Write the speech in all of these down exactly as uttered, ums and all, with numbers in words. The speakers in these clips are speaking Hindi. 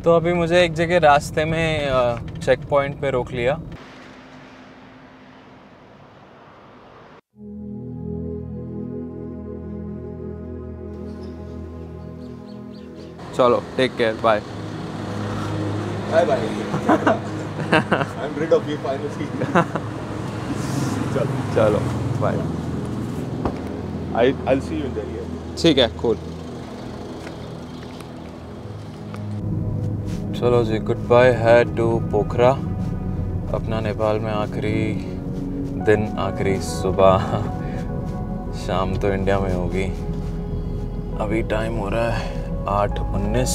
तो अभी मुझे एक जगह रास्ते में चेक पॉइंट पे रोक लिया। चलो take care, bye bye bye. I am rid of you finally. चलो चलो bye. I I'll see you in Delhi. ठीक है, कूल। चलो जी, गुड बाय है टू पोखरा। अपना नेपाल में आखिरी दिन, आखिरी सुबह। शाम तो इंडिया में होगी। अभी टाइम हो रहा है आठ उन्नीस।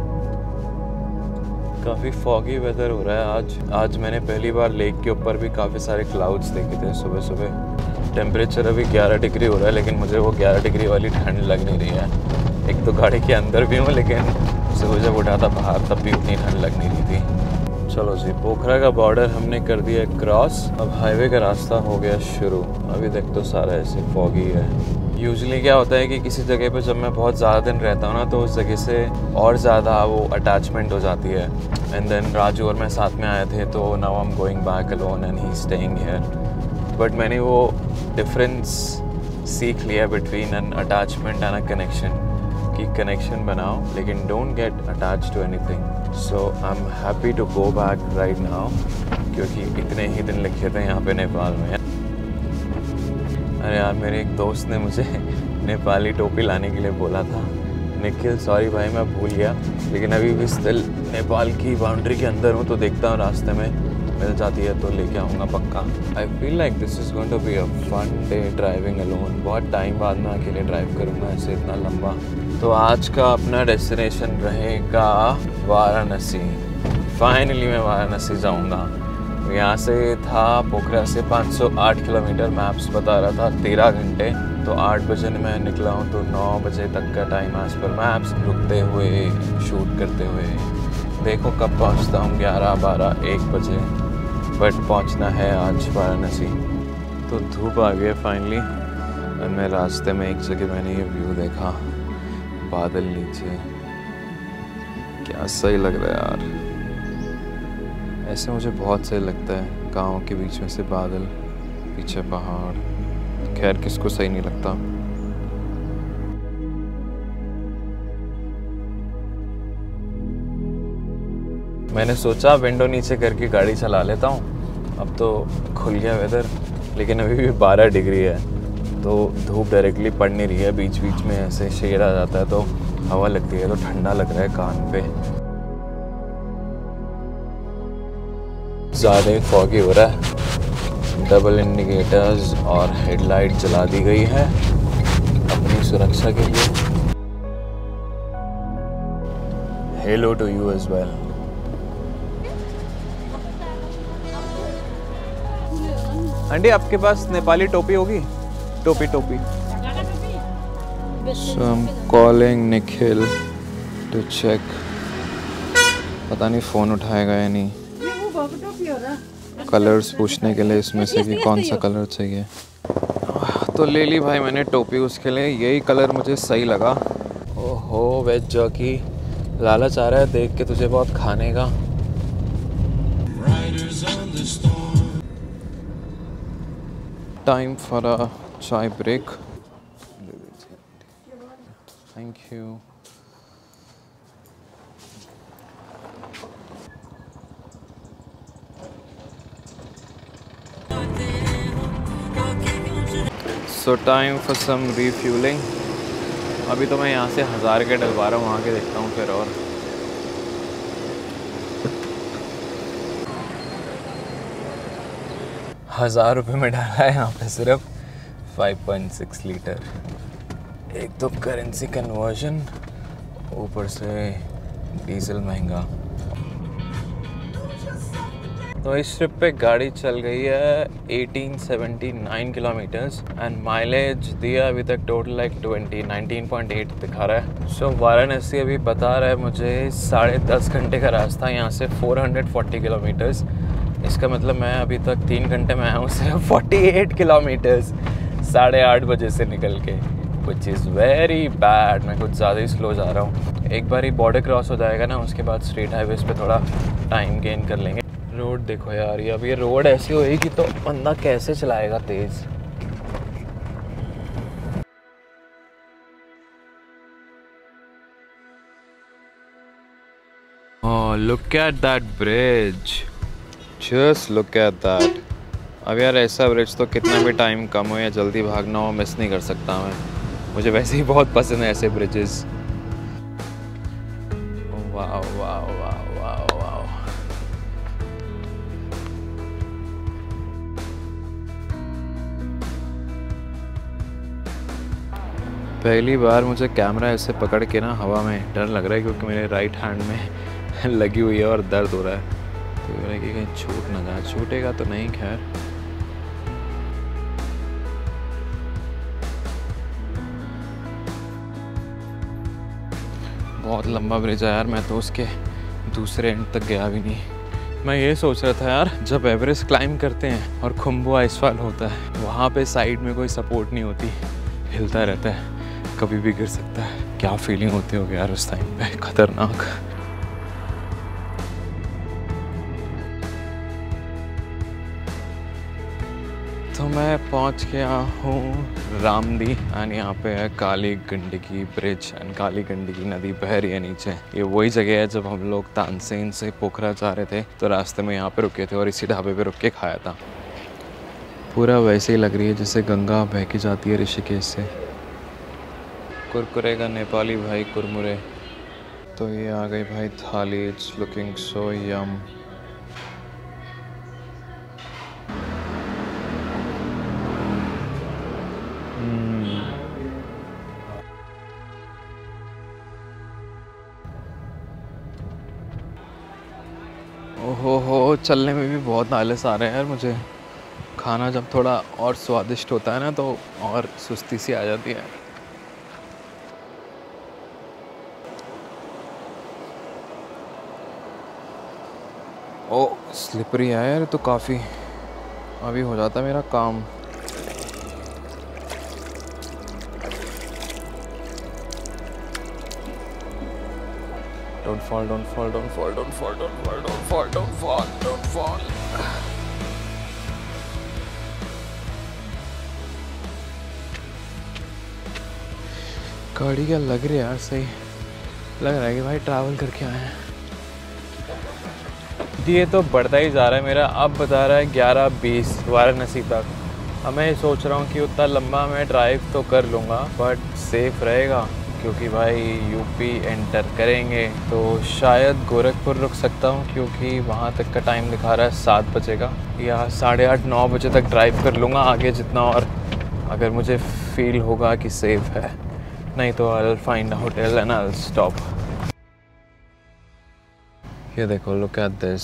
काफ़ी फॉगी वेदर हो रहा है आज। आज मैंने पहली बार लेक के ऊपर भी काफ़ी सारे क्लाउड्स देखे थे सुबह सुबह। टेम्परेचर अभी ग्यारह डिग्री हो रहा है, लेकिन मुझे वो ग्यारह डिग्री वाली ठंड लग नहीं रही है। एक तो गाड़ी के अंदर भी हूँ, लेकिन सुबह जब उठा था बाहर तब भी उतनी ठंड लग नहीं रही थी। चलो जी, पोखरा का बॉर्डर हमने कर दिया क्रॉस। अब हाईवे का रास्ता हो गया शुरू। अभी तक तो सारा ऐसे फॉगी है। यूजुअली क्या होता है कि किसी जगह पे जब मैं बहुत ज़्यादा दिन रहता हूँ ना, तो उस जगह से और ज़्यादा वो अटैचमेंट हो जाती है। एंड देन राजू और मैं साथ में आए थे, तो now I am going back alone and he staying here. But मैंने वो डिफरेंस सीख लिया between an attachment and a connection, कि कनेक्शन बनाओ लेकिन don't get attach to anything. So I am happy to go back right now, क्योंकि इतने ही दिन लिखे थे यहाँ पे नेपाल में। अरे यार, मेरे एक दोस्त ने मुझे नेपाली टोपी लाने के लिए बोला था। निखिल सॉरी भाई, मैं भूल गया, लेकिन अभी भी स्टिल नेपाल की बाउंड्री के अंदर हूँ, तो देखता हूँ रास्ते में मिल जाती है तो लेके आऊँगा पक्का। I feel like this is going to be a fun day driving alone. बहुत टाइम बाद में अकेले ड्राइव करूँगा ऐसे इतना लंबा। तो आज का अपना डेस्टिनेशन रहेगा वाराणसी। फाइनली मैं वाराणसी जाऊँगा। यहाँ से था पोखरा से पाँच सौ आठ किलोमीटर, मैप्स बता रहा था तेरह घंटे। तो आठ बजे मैं निकला हूँ, तो नौ बजे तक का टाइम एज पर मैप्स, रुकते हुए शूट करते हुए। देखो कब पहुँचता हूँ, ग्यारह बारह एक बजे, बट पहुँचना है आज वाराणसी। तो धूप आ गया फाइनली। और मैं रास्ते में एक जगह मैंने ये व्यू देखा, बादल नीचे, क्या सही लग रहा है यार। ऐसे मुझे बहुत सही लगता है, गाँव के बीच में से बादल, पीछे पहाड़। खैर किसको सही नहीं लगता। मैंने सोचा विंडो नीचे करके गाड़ी चला लेता हूँ। अब तो खुल गया वेदर, लेकिन अभी भी बारह डिग्री है, तो धूप डायरेक्टली पड़ नहीं रही है। बीच बीच में ऐसे शेड आ जाता है तो हवा लगती है, तो ठंडा लग रहा है कान पे। ज़्यादा फॉगी हो रहा है। डबल इंडिकेटर्स और हेडलाइट जला दी गई है अपनी सुरक्षा के लिए। Hello to you as well. Aunty, आपके पास नेपाली टोपी होगी? टोपी टोपी। So I'm calling Nikhil to check। पता नहीं फ़ोन उठाएगा या नहीं। कलर्स पूछने के लिए इसमें से कि कौन सा कलर चाहिए। तो ले ली भाई मैंने टोपी उसके लिए। यही कलर मुझे सही लगा। ओहो, वेज जर्की। लालच आ रहा है देख के तुझे बहुत खाने का। Time for a chai break. Thank you. So time for some refuelling. अभी तो मैं यहाँ से हज़ार के डलवा रहा हूँ, वहाँ के देखता हूँ फिर। और हज़ार रुपये में डाला है यहाँ पे सिर्फ फाइव पॉइंट सिक्स लीटर। एक तो करेंसी कन्वर्जन, ऊपर से डीजल महंगा। तो इस ट्रिप पे गाड़ी चल गई है अठारह सौ उन्यासी किलोमीटर्स एंड माइलेज दिया अभी तक total like twenty nineteen point eight दिखा रहा है। सो so, वाराणसी अभी बता रहा है मुझे साढ़े दस घंटे का रास्ता, यहाँ से चार सौ चालीस किलोमीटर्स। इसका मतलब मैं अभी तक तीन घंटे में आया हूँ सिर्फ अड़तालीस किलोमीटर्स साढ़े आठ बजे से निकल के। Which is very bad. मैं कुछ ज़्यादा ही स्लो जा रहा हूँ। एक बार ही बॉर्डर क्रॉस हो जाएगा ना, उसके बाद स्ट्रीट हाईवेज पे थोड़ा टाइम गेन कर लेंगे। रोड देखो यार, ये अब ये रोड ऐसी होएगी तो बंदा कैसे चलाएगा तेज़। Oh, look at that bridge. Just look at that. अब यार ऐसा ब्रिज तो कितना भी टाइम कम हो या जल्दी भागना हो मिस नहीं कर सकता मैं। मुझे वैसे ही बहुत पसंद है ऐसे ब्रिजेस। वाह वाह वाह वाह वाह। पहली बार मुझे कैमरा ऐसे पकड़ के ना हवा में डर लग रहा है, क्योंकि मेरे राइट हैंड में लगी हुई है और दर्द हो रहा है। तो ये कि कहीं छूट ना जाए। छूटेगा तो नहीं खैर। बहुत लंबा ब्रिज है यार, मैं तो उसके दूसरे एंड तक गया भी नहीं। मैं ये सोच रहा था यार, जब एवरेस्ट क्लाइंब करते हैं और खुम्बू आइसफॉल होता है, वहाँ पे साइड में कोई सपोर्ट नहीं होती, हिलता रहता है, कभी भी गिर सकता है। क्या फीलिंग होती होगी यार उस टाइम पे, खतरनाक। तो मैं पहुंच गया हूँ रामदी एंड यहाँ पे है काली गंडकी ब्रिज एंड काली गंडकी नदी बह रही है नीचे। ये वही जगह है जब हम लोग तानसेन से पोखरा जा रहे थे तो रास्ते में यहाँ पे रुके थे और इसी ढाबे पे रुक के खाया था। पूरा वैसे ही लग रही है जैसे गंगा बह के जाती है ऋषिकेश से। कुरकुरे का नेपाली भाई कुरमुरे। तो ये आ गई भाई थाली। It's looking so yum. ओहो हो, चलने में भी बहुत आलस आ रहा है यार मुझे। खाना जब थोड़ा और स्वादिष्ट होता है ना तो और सुस्ती सी आ जाती है। ओ स्लिपरी है यार तो काफ़ी। अभी हो जाता मेरा काम। Don't fall, don't fall, don't fall, don't fall, don't fall, don't fall, don't fall, don't fall. गाड़ी क्या लग रही है यार, सही लग रहा है कि भाई ट्रैवल करके आए हैं। ये तो बढ़ता ही जा रहा है मेरा। अब बता रहा है ग्यारह बीस वाराणसी तक। अब मैं सोच रहा हूँ कि उतना लंबा मैं ड्राइव तो कर लूँगा बट सेफ रहेगा, क्योंकि भाई यूपी एंटर करेंगे तो शायद गोरखपुर रुक सकता हूँ, क्योंकि वहाँ तक का टाइम दिखा रहा है सात बजे का। या साढ़े आठ नौ बजे तक ड्राइव कर लूँगा आगे जितना, और अगर मुझे फील होगा कि सेफ है। नहीं तो I will find a hotel and I will stop. ये देखो, लुक एट दिस।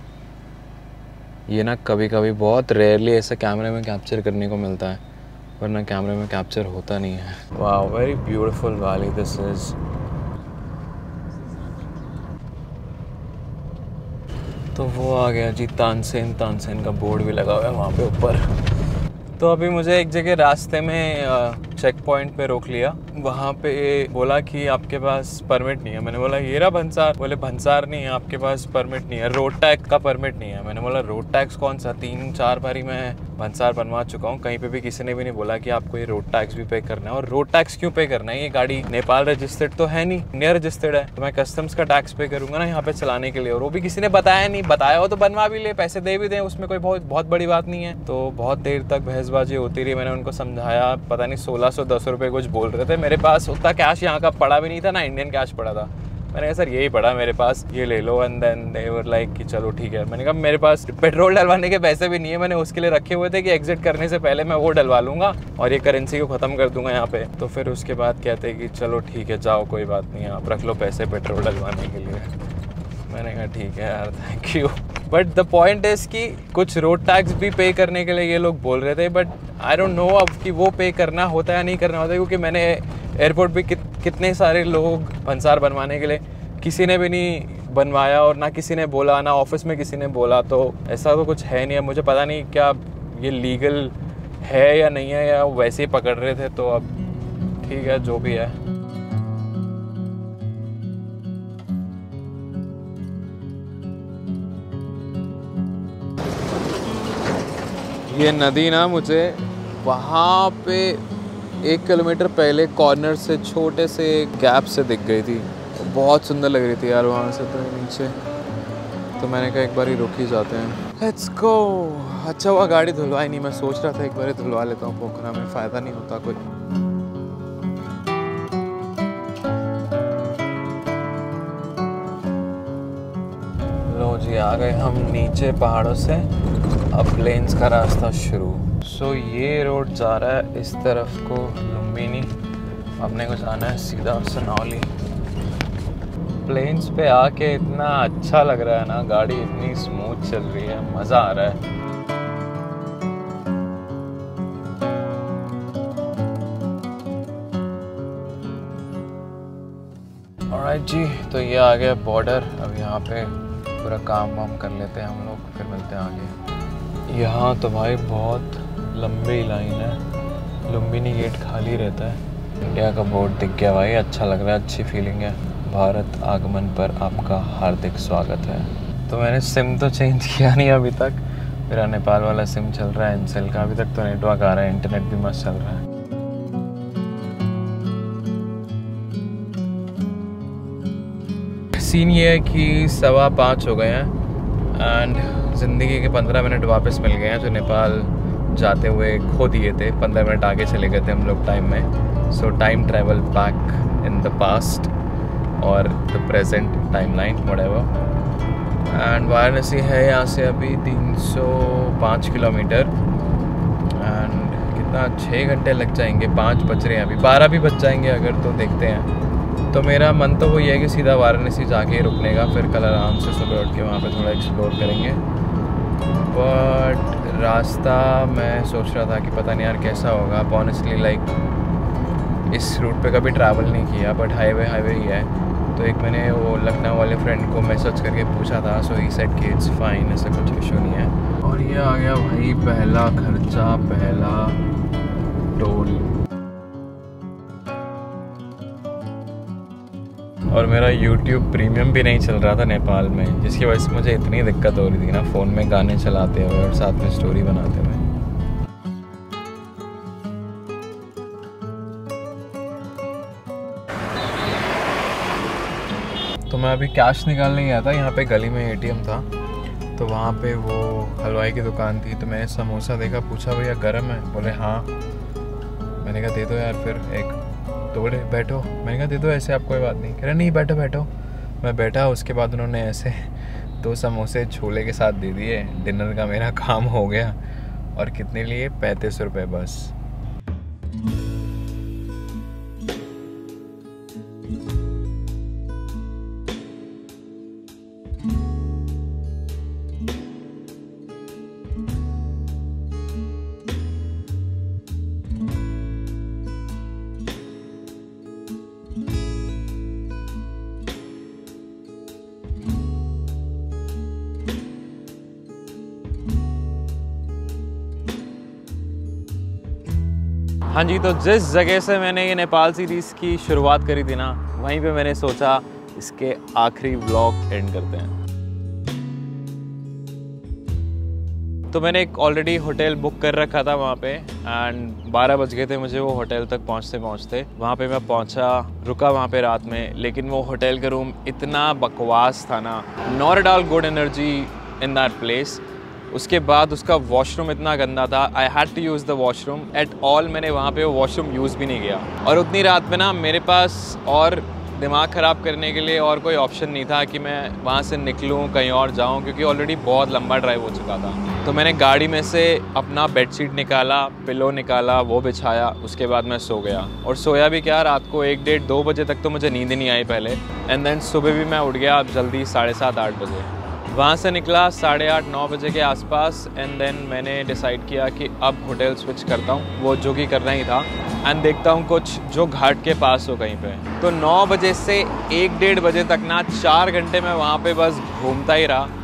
ये ना कभी कभी बहुत रेयरली ऐसे कैमरे में कैप्चर करने को मिलता है, वरना कैमरे में कैप्चर होता नहीं है। वाह, very beautiful valley this is. तो वो आ गया जी तानसेन। तानसेन का बोर्ड भी लगा हुआ है वहाँ पे ऊपर। तो अभी मुझे एक जगह रास्ते में चेक पॉइंट पे रोक लिया। वहाँ पे बोला कि आपके पास परमिट नहीं है। मैंने बोला ये रहा भंसार। बोले भंसार नहीं है, आपके पास परमिट नहीं है, रोड टैक्स का परमिट नहीं है। मैंने बोला रोड टैक्स कौन सा? तीन चार बारी मैं भंसार बनवा चुका हूँ, कहीं पे भी किसी ने भी नहीं बोला कि आपको ये रोड टैक्स भी पे करना है। और रोड टैक्स क्यों पे करना है? ये गाड़ी नेपाल रजिस्टर्ड तो है नहीं, इंडिया रजिस्टर्ड है, तो मैं कस्टम्स का टैक्स पे करूंगा ना यहाँ पे चलाने के लिए। और वो भी किसी ने बताया नहीं, बताया हो तो बनवा भी ले, पैसे दे भी दें, उसमें कोई बहुत बहुत बड़ी बात नहीं है। तो बहुत देर तक बहसबाजी होती रही। मैंने उनको समझाया, पता नहीं सोलह सौ दस रुपये कुछ बोल रहे थे। मेरे पास उतना कैश यहाँ का पड़ा भी नहीं था ना, इंडियन कैश पड़ा था। मैंने कहा सर यही पड़ा मेरे पास, ये ले लो। And then they were like कि चलो ठीक है। मैंने कहा मेरे पास पेट्रोल डलवाने के पैसे भी नहीं है, मैंने उसके लिए रखे हुए थे कि एग्जिट करने से पहले मैं वो डलवा लूँगा और ये करेंसी को ख़त्म कर दूंगा यहाँ पे। तो फिर उसके बाद कहते कि चलो ठीक है जाओ, कोई बात नहीं, आप रख लो पैसे पेट्रोल डलवाने के लिए। मैंने कहा ठीक है यार, thank you. But the point is कि कुछ रोड टैक्स भी पे करने के लिए ये लोग बोल रहे थे, बट आई डोंट नो अब कि वो पे करना होता है या नहीं करना होता है, क्योंकि मैंने एयरपोर्ट पे कित, कितने सारे लोग भंसार बनवाने के लिए, किसी ने भी नहीं बनवाया और ना किसी ने बोला, ना ऑफिस में किसी ने बोला। तो ऐसा तो कुछ है नहीं है। मुझे पता नहीं क्या ये लीगल है या नहीं है, या वैसे ही पकड़ रहे थे। तो अब ठीक है जो भी है। ये नदी ना मुझे वहाँ पे एक किलोमीटर पहले कॉर्नर से छोटे से गैप से दिख गई थी। बहुत सुंदर लग रही थी यार वहाँ से तो नीचे। तो मैंने कहा एक बार ही रुक ही जाते हैं। Let's go. अच्छा हुआ गाड़ी धुलवाई नहीं, मैं सोच रहा था एक बार ही धुलवा लेता हूँ, पोखरा में फ़ायदा नहीं होता कोई। लो जी आ गए हम नीचे पहाड़ों से, अब प्लेन्स का रास्ता शुरू। सो so, ये रोड जा रहा है इस तरफ को लुम्बिनी, अपने को जाना है सीधा सनौली। प्लेन्स पे आके इतना अच्छा लग रहा है ना, गाड़ी इतनी स्मूथ चल रही है, मज़ा आ रहा है। ऑलराइट जी, तो ये आ गया बॉर्डर। अब यहाँ पे पूरा काम वाम कर लेते हैं हम लोग, फिर मिलते हैं आगे। यहाँ तो भाई बहुत लंबी लाइन है, लुम्बिनी गेट खाली रहता है। इंडिया का बोर्ड दिख गया भाई, अच्छा लग रहा है, अच्छी फीलिंग है। भारत आगमन पर आपका हार्दिक स्वागत है। तो मैंने सिम तो चेंज किया नहीं अभी तक, मेरा नेपाल वाला सिम चल रहा है एनसेल का। अभी तक तो नेटवर्क आ रहा है, इंटरनेट भी मस्त चल रहा है। सीन ये है कि सवा पाँच हो गए हैं एंड ज़िंदगी के पंद्रह मिनट वापस मिल गए हैं जो नेपाल जाते हुए खो दिए थे। पंद्रह मिनट आगे चले गए थे हम लोग टाइम में। So time travel back in the past और the present time line whatever. And Varanasi है यहाँ से अभी तीन सौ पाँच किलोमीटर एंड कितना छः घंटे लग जाएंगे, पाँच बज रहे हैं अभी, बारह भी बज जाएंगे अगर, तो देखते हैं। तो मेरा मन तो वही है कि सीधा वाराणसी जाके रुकने का, फिर कल आराम से सुबह उठ के वहाँ पे थोड़ा एक्सप्लोर करेंगे। बट रास्ता मैं सोच रहा था कि पता नहीं यार कैसा होगा। ऑनेस्टली लाइक इस रूट पे कभी ट्रैवल नहीं किया, बट हाईवे हाईवे ही है। तो एक मैंने वो लखनऊ वाले फ्रेंड को मैसेज करके पूछा था, सो ही सेड कि इट्स फाइन, ऐसा कुछ इशू नहीं है। और ये आ गया भाई पहला खर्चा, पहला टोल। और मेरा YouTube प्रीमियम भी नहीं चल रहा था नेपाल में, जिसकी वजह से मुझे इतनी दिक्कत हो रही थी ना फ़ोन में गाने चलाते हुए और साथ में स्टोरी बनाते हुए। तो मैं अभी कैश निकालने गया था, यहाँ पे गली में एटीएम था, तो वहाँ पे वो हलवाई की दुकान थी। तो मैंने समोसा देखा, पूछा भैया गरम है? बोले हाँ। मैंने कहा दे दो यार फिर एक। तो बोले बैठो। मैंने कहा दे दो ऐसे, आप कोई बात नहीं। कह रहे नहीं बैठो बैठो। मैं बैठा, उसके बाद उन्होंने ऐसे दो समोसे छोले के साथ दे दिए। डिनर का मेरा काम हो गया। और कितने लिए? पैंतीस रुपये बस। हाँ जी, तो जिस जगह से मैंने ये नेपाल सीरीज़ की शुरुआत करी थी ना, वहीं पे मैंने सोचा इसके आखिरी व्लॉग एंड करते हैं। तो मैंने एक ऑलरेडी होटल बुक कर रखा था वहाँ पे एंड बारह बज गए थे मुझे वो होटल तक पहुँचते पहुँचते। वहाँ पे मैं पहुँचा, रुका वहाँ पे रात में, लेकिन वो होटल का रूम इतना बकवास था ना, not at all good energy in that place. उसके बाद उसका वॉशरूम इतना गंदा था, I had to use the washroom at all. मैंने वहाँ पे वो वॉशरूम यूज़ भी नहीं किया। और उतनी रात में ना मेरे पास और दिमाग ख़राब करने के लिए और कोई ऑप्शन नहीं था कि मैं वहाँ से निकलूँ कहीं और जाऊँ, क्योंकि ऑलरेडी बहुत लंबा ड्राइव हो चुका था। तो मैंने गाड़ी में से अपना बेडशीट निकाला, पिलो निकाला, वो बिछाया, उसके बाद मैं सो गया। और सोया भी क्या, रात को एक डेढ़ दो बजे तक तो मुझे नींद नहीं आई पहले। एंड देन सुबह भी मैं उठ गया जल्दी साढ़े सात आठ बजे। वहाँ से निकला साढ़े आठ नौ बजे के आसपास। एंड देन मैंने डिसाइड किया कि अब होटल स्विच करता हूँ, वो जो कि करना ही था, एंड देखता हूँ कुछ जो घाट के पास हो कहीं पे। तो नौ बजे से एक डेढ़ बजे तक ना चार घंटे मैं वहाँ पे बस घूमता ही रहा।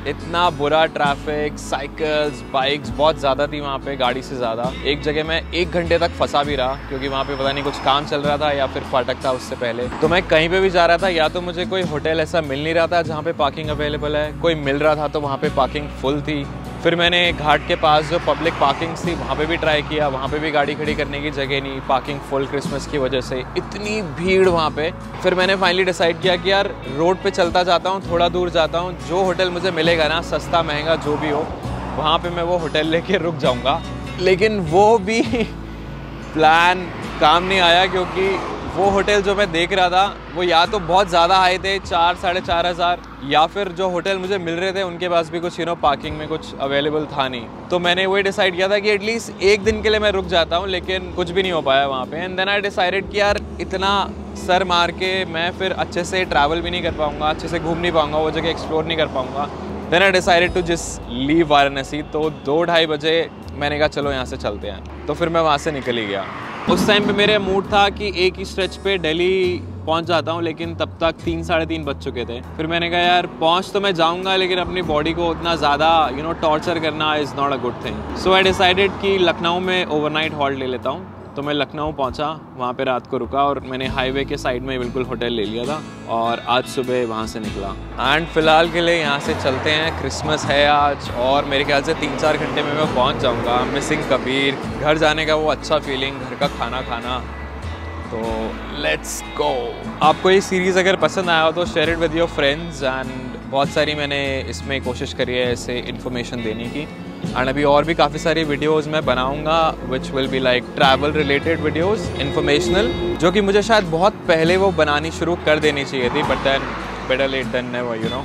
इतना बुरा ट्रैफिक, साइकिल्स, बाइक्स बहुत ज़्यादा थी वहाँ पे, गाड़ी से ज़्यादा। एक जगह मैं एक घंटे तक फंसा भी रहा क्योंकि वहाँ पे पता नहीं कुछ काम चल रहा था या फिर फाटक था उससे पहले। तो मैं कहीं पे भी जा रहा था, या तो मुझे कोई होटल ऐसा मिल नहीं रहा था जहाँ पे पार्किंग अवेलेबल है, कोई मिल रहा था तो वहाँ पे पार्किंग फुल थी। फिर मैंने घाट के पास जो पब्लिक पार्किंग्स थी वहाँ पे भी ट्राई किया, वहाँ पे भी गाड़ी खड़ी करने की जगह नहीं, पार्किंग फुल क्रिसमस की वजह से, इतनी भीड़ वहाँ पे। फिर मैंने फाइनली डिसाइड किया कि यार रोड पे चलता जाता हूँ, थोड़ा दूर जाता हूँ, जो होटल मुझे मिलेगा ना, सस्ता महंगा जो भी हो, वहाँ पे मैं वो होटल लेके रुक जाऊँगा। लेकिन वो भी प्लान काम नहीं आया क्योंकि वो होटल जो मैं देख रहा था वो या तो बहुत ज़्यादा हाई थे, चार साढ़े चार हज़ार, या फिर जो होटल मुझे मिल रहे थे उनके पास भी कुछ यू नो पार्किंग में कुछ अवेलेबल था नहीं। तो मैंने वही डिसाइड किया था कि एटलीस्ट एक दिन के लिए मैं रुक जाता हूँ, लेकिन कुछ भी नहीं हो पाया वहाँ पे। एंड देन आई डिसाइडेड कि यार इतना सर मार के मैं फिर अच्छे से ट्रैवल भी नहीं कर पाऊँगा, अच्छे से घूम नहीं पाऊँगा, वो जगह एक्सप्लोर नहीं कर पाऊँगा। Then I decided to just leave Varanasi. तो दो ढाई बजे मैंने कहा चलो यहाँ से चलते हैं, तो फिर मैं वहाँ से निकल ही गया। उस टाइम पे मेरे मूड था कि एक ही स्ट्रेच पे दिल्ली पहुंच जाता हूं, लेकिन तब तक तीन साढ़े तीन बज चुके थे। फिर मैंने कहा यार पहुंच तो मैं जाऊंगा, लेकिन अपनी बॉडी को उतना ज़्यादा यू नो टॉर्चर करना is not a good thing. So I decided कि लखनऊ में ओवरनाइट हॉल्ट ले लेता हूं। तो मैं लखनऊ पहुंचा, वहाँ पे रात को रुका और मैंने हाईवे के साइड में बिल्कुल होटल ले लिया था और आज सुबह वहाँ से निकला। एंड फिलहाल के लिए यहाँ से चलते हैं, क्रिसमस है आज और मेरे ख्याल से तीन चार घंटे में मैं पहुँच जाऊँगा। मिसिंग कबीर, घर जाने का वो अच्छा फीलिंग, घर का खाना खाना। तो लेट्स गो। आपको ये सीरीज़ अगर पसंद आया हो तो share it with your friends. And बहुत सारी मैंने इसमें कोशिश करी है ऐसे इन्फॉर्मेशन देने की। एंड अभी और भी काफ़ी सारी वीडियोस मैं बनाऊंगा which will be like travel related videos, informational, जो कि मुझे शायद बहुत पहले वो बनानी शुरू कर देनी चाहिए थी, but then better late than never, you know.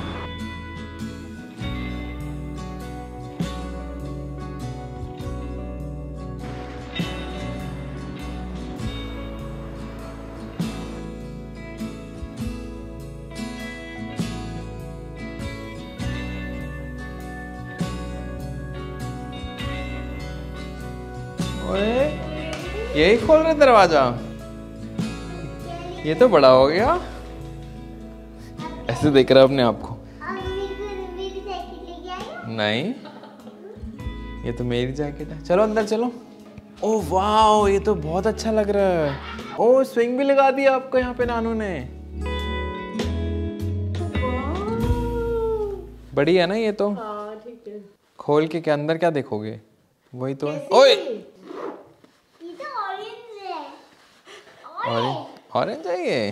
यही खोल रहे दरवाजा, ये तो बड़ा हो गया। ऐसे देख रहा अपने आप को। नहीं, ये तो मेरी जैकेट है। चलो अंदर चलो। ओह वाह, ये तो बहुत अच्छा लग रहा है। ओह स्विंग भी लगा दिया आपको यहाँ पे नानू ने। बड़ी है ना ये तो। हाँ, ठीक है। खोल के क्या अंदर क्या देखोगे? वही तो है। ओए ऑरेंज, ऑरेंज है ये।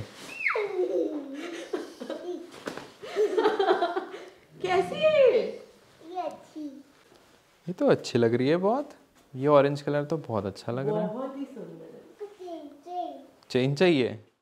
कैसी है ये? अच्छी, ये तो अच्छी लग रही है बहुत। ये ऑरेंज कलर तो बहुत अच्छा लग रहा है। बहुत ही सुंदर है। चेन चाहिए।